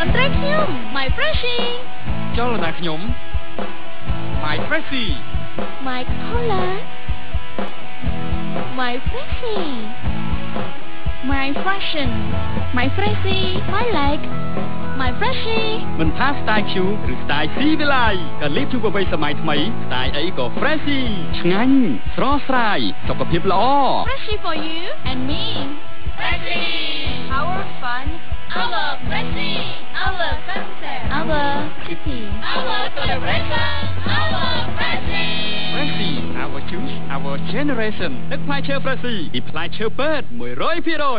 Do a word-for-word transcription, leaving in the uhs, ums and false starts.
ត្រេកខ្ញុំ My Freshie ចលនាខ្ញុំ My Freshie My Color My Freshie My Fashion My Freshie My Like My Freshie មិនថា Style Q ឬ Style C វាឡើយក៏លេបជួបអ្វីសម័យថ្មី Style អីក៏ Freshie ឆ្ងាញ់ស្រស់ស្រាយសុខភាពល្អ Freshie for you and me Freshie Our fun Our Freshie Our sunset Our city Our celebration Our Freshie Freshie Our choose Our generation ទឹកផ្លែឈើ Freshie ពីផ្លែឈើពេទ្យ មួយរយភាគរយ